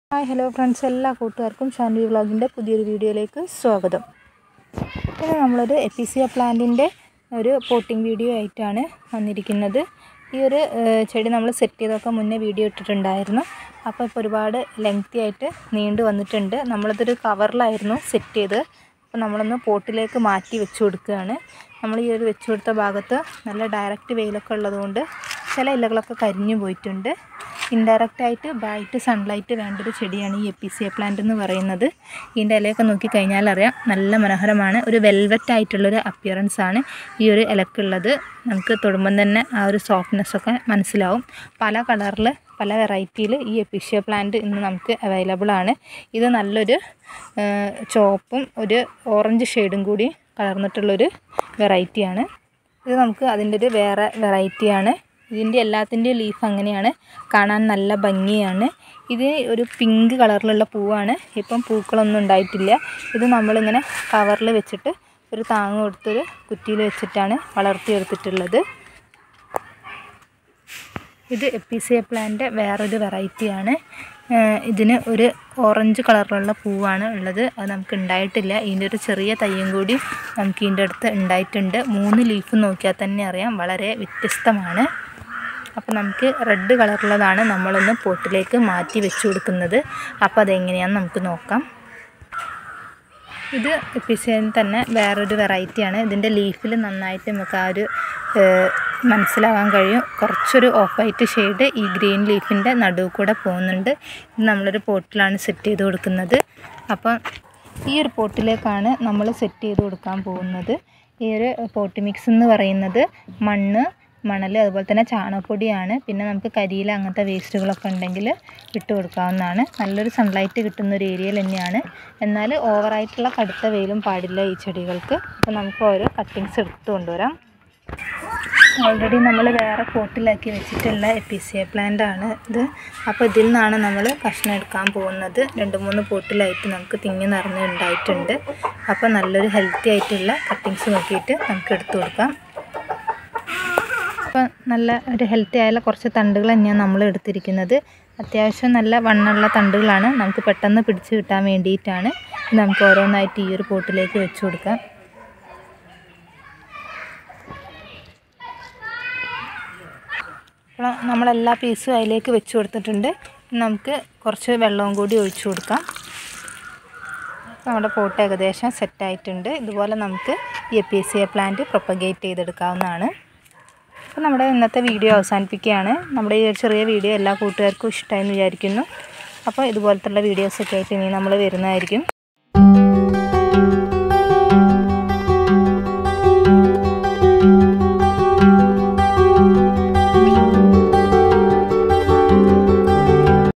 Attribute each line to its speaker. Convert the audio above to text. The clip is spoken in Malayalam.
Speaker 1: ഹായ് ഹലോ ഫ്രണ്ട്സ്, എല്ലാ കൂട്ടുകാർക്കും ഷാൻവി വ്ളോഗിൻ്റെ പുതിയൊരു വീഡിയോയിലേക്ക് സ്വാഗതം. ഇന്ന് നമ്മളൊരു എപ്പിസിയ പ്ലാന്റിൻ്റെ ഒരു പോട്ടിംഗ് വീഡിയോ ആയിട്ടാണ് വന്നിരിക്കുന്നത്. ഈ ഒരു ചെടി നമ്മൾ സെറ്റ് ചെയ്തൊക്കെ മുന്നേ വീഡിയോ ഇട്ടിട്ടുണ്ടായിരുന്നു. അപ്പോൾ ഇപ്പോൾ ഒരുപാട് ലെങ്തി ആയിട്ട് നീണ്ടു വന്നിട്ടുണ്ട്. നമ്മളിതൊരു കവറിലായിരുന്നു സെറ്റ് ചെയ്ത്. അപ്പോൾ നമ്മളൊന്ന് പോട്ടിലേക്ക് മാറ്റി വെച്ച് കൊടുക്കുകയാണ്. നമ്മൾ ഈ ഒരു വെച്ച് കൊടുത്ത ഭാഗത്ത് നല്ല ഡയറക്റ്റ് വെയിലൊക്കെ ഉള്ളതുകൊണ്ട് ചില ഇലകളൊക്കെ കരിഞ്ഞു പോയിട്ടുണ്ട്. ഇൻഡയറക്റ്റായിട്ട് ബ്രൈറ്റ് സൺലൈറ്റ് വേണ്ടൊരു ചെടിയാണ് ഈ എപ്പിസിയ പ്ലാന്റ് എന്ന് പറയുന്നത്. ഇതിൻ്റെ ഇലയൊക്കെ നോക്കിക്കഴിഞ്ഞാൽ അറിയാം, നല്ല മനോഹരമാണ്. ഒരു വെൽവെറ്റ് ആയിട്ടുള്ളൊരു അപ്പിയറൻസ് ആണ് ഈ ഒരു ഇലക്കുള്ളത്. നമുക്ക് തൊടുമ്പം തന്നെ ആ ഒരു സോഫ്റ്റ്നെസ്സൊക്കെ മനസ്സിലാവും. പല കളറിൽ പല വെറൈറ്റിയിൽ ഈ എപ്പിസിയ പ്ലാന്റ് ഇന്ന് നമുക്ക് അവൈലബിൾ ആണ്. ഇത് നല്ലൊരു ചുവപ്പും ഒരു ഓറഞ്ച് ഷെയ്ഡും കൂടി കലർന്നിട്ടുള്ളൊരു വെറൈറ്റിയാണ്. ഇത് നമുക്ക് അതിൻ്റെ ഒരു വേറെ വെറൈറ്റിയാണ്. ഇതിൻ്റെ എല്ലാത്തിൻ്റെയും ലീഫ് അങ്ങനെയാണ്, കാണാൻ നല്ല ഭംഗിയാണ്. ഇത് ഒരു പിങ്ക് കളറിലുള്ള പൂവാണ്. ഇപ്പം പൂക്കളൊന്നും ഉണ്ടായിട്ടില്ല. ഇത് നമ്മളിങ്ങനെ കവറിൽ വെച്ചിട്ട് ഒരു താങ്ങ് കൊടുത്തൊരു കുറ്റിയിൽ വെച്ചിട്ടാണ് വളർത്തിയെടുത്തിട്ടുള്ളത്. ഇത് എപ്പിസിയ പ്ലാന്റ് വേറൊരു വെറൈറ്റിയാണ്. ഇതിന് ഒരു ഓറഞ്ച് കളറിലുള്ള പൂവാണ് ഉള്ളത്. അത് നമുക്ക് ഉണ്ടായിട്ടില്ല. ഇതിൻ്റെ ഒരു ചെറിയ തയ്യും കൂടി നമുക്ക് ഇതിൻ്റെ അടുത്ത് ഉണ്ടായിട്ടുണ്ട്. 3 ലീഫ് നോക്കിയാൽ തന്നെ അറിയാം, വളരെ വ്യത്യസ്തമാണ്. അപ്പോൾ നമുക്ക് റെഡ് കളറുള്ളതാണ് നമ്മളൊന്ന് പോട്ടിലേക്ക് മാറ്റി വെച്ച് കൊടുക്കുന്നത്. അപ്പോൾ അതെങ്ങനെയാണെന്ന് നമുക്ക് നോക്കാം. ഇത് എപ്പിസിയൻ തന്നെ വേറൊരു വെറൈറ്റിയാണ്. ഇതിൻ്റെ ലീഫിൽ നന്നായിട്ട് നമുക്ക് ആ ഒരു മനസ്സിലാവാൻ കഴിയും. കുറച്ചൊരു ഓഫ് വൈറ്റ് ഷെയ്ഡ് ഈ ഗ്രീൻ ലീഫിൻ്റെ നടുവ് കൂടെ പോകുന്നുണ്ട്. ഇത് നമ്മളൊരു പോട്ടിലാണ് സെറ്റ് ചെയ്ത് കൊടുക്കുന്നത്. അപ്പം ഈ ഒരു പോട്ടിലേക്കാണ് നമ്മൾ സെറ്റ് ചെയ്ത് കൊടുക്കാൻ പോകുന്നത്. ഈ ഒരു പോട്ട് മിക്സ് എന്ന് പറയുന്നത് മണൽ, അതുപോലെ തന്നെ ചാണകപ്പൊടിയാണ്. പിന്നെ നമുക്ക് കരിയില അങ്ങനത്തെ വേസ്റ്റുകളൊക്കെ ഉണ്ടെങ്കിൽ ഇട്ട് കൊടുക്കാവുന്നതാണ്. നല്ലൊരു സൺലൈറ്റ് കിട്ടുന്ന ഒരു ഏരിയയിൽ തന്നെയാണ്. എന്നാൽ ഓവറായിട്ടുള്ള കടുത്ത വെയിലും പാടില്ല ഈ ചെടികൾക്ക്. അപ്പോൾ നമുക്ക് ഓരോ കട്ടിങ്സ് എടുത്ത് കൊണ്ടുവരാം. ഓൾറെഡി നമ്മൾ വേറെ പോട്ടിലാക്കി വെച്ചിട്ടുള്ള എപ്പിസിയ പ്ലാന്റ് ആണ് ഇത്. അപ്പോൾ ഇതിൽ നിന്നാണ് നമ്മൾ കഷ്ണം എടുക്കാൻ പോകുന്നത്. 2-3 പോട്ടിലായിട്ട് നമുക്ക് തിങ്ങി നിറഞ്ഞ് ഉണ്ടായിട്ടുണ്ട്. അപ്പോൾ നല്ലൊരു ഹെൽത്തി ആയിട്ടുള്ള കട്ടിങ്സ് നോക്കിയിട്ട് നമുക്ക് എടുത്തു കൊടുക്കാം. അപ്പോൾ നല്ല ഒരു ഹെൽത്തി ആയുള്ള കുറച്ച് തണ്ടുകൾ തന്നെയാണ് നമ്മൾ എടുത്തിരിക്കുന്നത്. അത്യാവശ്യം നല്ല വണ്ണമുള്ള തണ്ടുകളാണ്. നമുക്ക് പെട്ടെന്ന് പിടിച്ച് കിട്ടാൻ വേണ്ടിയിട്ടാണ്. നമുക്ക് ഓരോന്നായിട്ട് ഈ ഒരു പോട്ടിലേക്ക് വെച്ച് കൊടുക്കാം. അപ്പോൾ നമ്മളെല്ലാ പീസും അതിലേക്ക് വെച്ച് കൊടുത്തിട്ടുണ്ട്. നമുക്ക് കുറച്ച് വെള്ളവും കൂടി ഒഴിച്ചു കൊടുക്കാം. നമ്മുടെ പോട്ട് ഏകദേശം സെറ്റായിട്ടുണ്ട്. ഇതുപോലെ നമുക്ക് ഈ എപ്പിസിയ പ്ലാന്റ് പ്രൊപ്പഗേറ്റ് ചെയ്തെടുക്കാവുന്നതാണ്. അപ്പോൾ നമ്മുടെ ഇന്നത്തെ വീഡിയോ അവസാനിപ്പിക്കുകയാണ്. നമ്മുടെ ഈ ചെറിയ വീഡിയോ എല്ലാ കൂട്ടുകാർക്കും ഇഷ്ടമായെന്ന് വിചാരിക്കുന്നു. അപ്പോൾ ഇതുപോലത്തുള്ള വീഡിയോസൊക്കെ ആയിട്ട് ഇനി നമ്മൾ വരുന്നതായിരിക്കും.